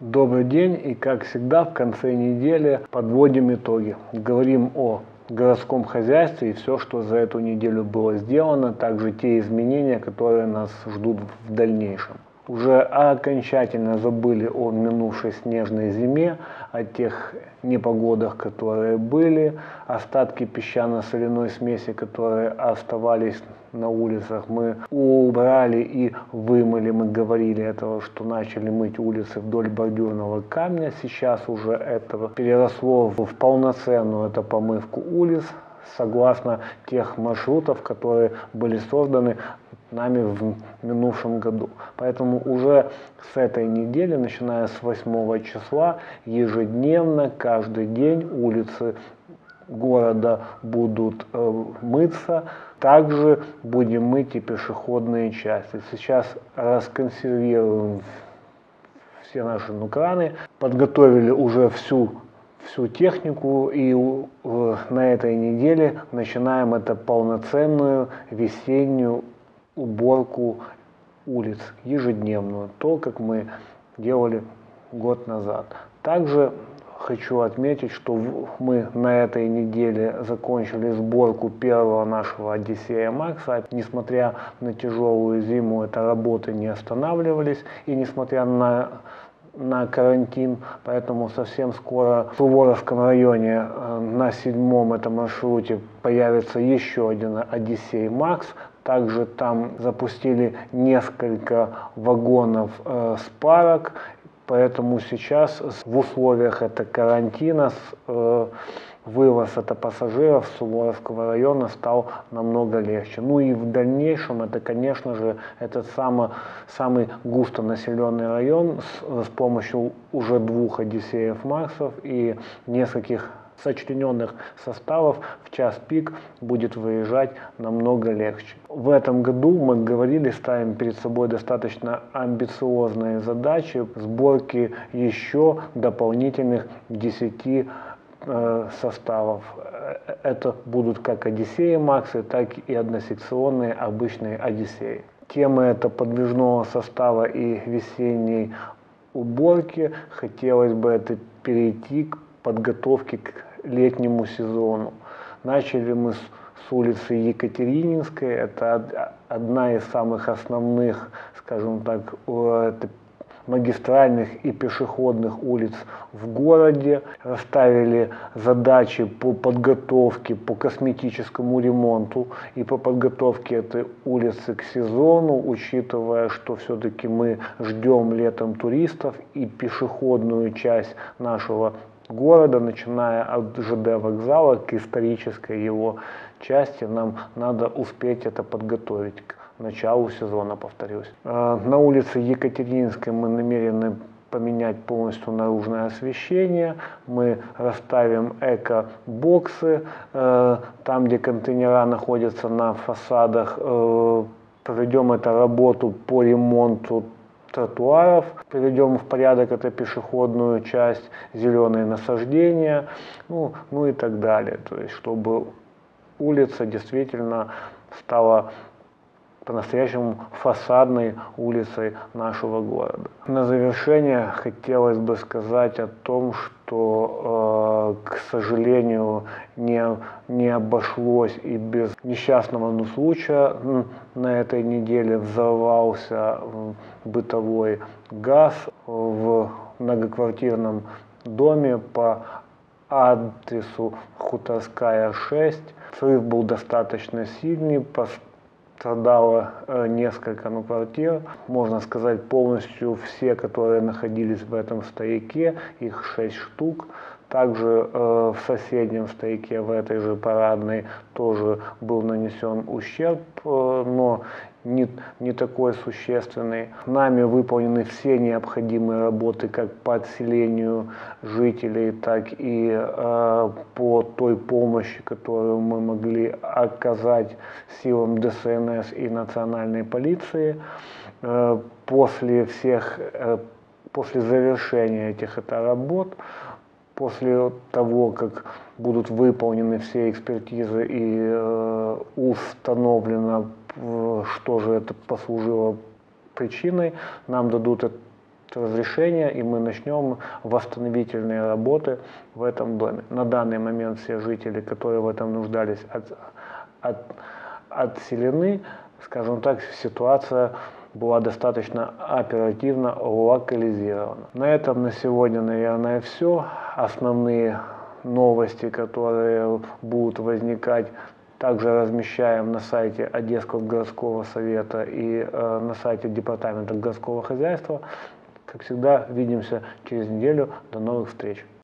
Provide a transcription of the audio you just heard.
Добрый день, и как всегда в конце недели подводим итоги. Говорим о городском хозяйстве и все, что за эту неделю было сделано, также те изменения, которые нас ждут в дальнейшем. Уже окончательно забыли о минувшей снежной зиме, о тех непогодах, которые были, остатки песчано-соляной смеси, которые оставались на улицах, мы убрали и вымыли. Мы говорили этого, что начали мыть улицы вдоль бордюрного камня. Сейчас уже это переросло в полноценную помывку улиц, согласно тех маршрутов, которые были созданы нами в минувшем году. Поэтому уже с этой недели, начиная с 8 числа, ежедневно, каждый день улицы города будут мыться. Также будем мыть и пешеходные части. Сейчас расконсервируем все наши краны, подготовили уже всю технику, и на этой неделе начинаем полноценную весеннюю уборку улиц, ежедневную, то, как мы делали год назад. Также хочу отметить, что мы на этой неделе закончили сборку первого нашего Одиссея Макса. Несмотря на тяжелую зиму, работы не останавливались, и несмотря на карантин, поэтому совсем скоро в Суворовском районе на 7-м маршруте появится еще один Одиссей Макс. Также там запустили несколько вагонов спарок, поэтому сейчас в условиях карантина вывоз пассажиров с Суворовского района стал намного легче. Ну и в дальнейшем конечно же, этот самый густонаселенный район с помощью уже 2 Одиссеев Максов и нескольких сочлененных составов в час пик будет выезжать намного легче. В этом году, мы говорили, ставим перед собой достаточно амбициозные задачи сборки еще дополнительных 10 составов. Это будут как Одиссеи Максы, так и односекционные обычные Одиссеи. Темы подвижного состава и весенней уборки хотелось бы перейти к подготовке к летнему сезону. Начали мы с улицы Екатерининской. Это одна из самых основных, скажем так, магистральных и пешеходных улиц в городе. Расставили задачи по подготовке, по косметическому ремонту и по подготовке этой улицы к сезону, учитывая, что все-таки мы ждем летом туристов, и пешеходную часть нашего города, начиная от ЖД вокзала к исторической его части, нам надо успеть подготовить к началу сезона, повторюсь. На улице Екатерининской мы намерены поменять полностью наружное освещение. Мы расставим эко-боксы, там, где контейнера находятся на фасадах, проведем работу по ремонту тротуаров, приведем в порядок пешеходную часть, зеленые насаждения, ну и так далее. То есть, чтобы улица действительно стала по-настоящему фасадной улицей нашего города. На завершение хотелось бы сказать о том, что, к сожалению, не обошлось и без несчастного случая. На этой неделе взорвался бытовой газ в многоквартирном доме по адресу Хуторская, 6. Взрыв был достаточно сильный, пострадало несколько квартир. Можно сказать, полностью все, которые находились в этом стояке, их 6 штук. Также в соседнем стояке, в этой же парадной, тоже был нанесен ущерб, но не такой существенный. Нами выполнены все необходимые работы как по отселению жителей, так и по той помощи, которую мы могли оказать силам ДСНС и национальной полиции. После завершения этих работ, после того, как будут выполнены все экспертизы и установлено, что же послужило причиной, нам дадут разрешение, и мы начнем восстановительные работы в этом доме. На данный момент все жители, которые в этом нуждались, отселены. Скажем так, ситуация была достаточно оперативно локализирована. На этом на сегодня, наверное, все. Основные новости, которые будут возникать, также размещаем на сайте Одесского городского совета и на сайте Департамента городского хозяйства. Как всегда, видимся через неделю. До новых встреч!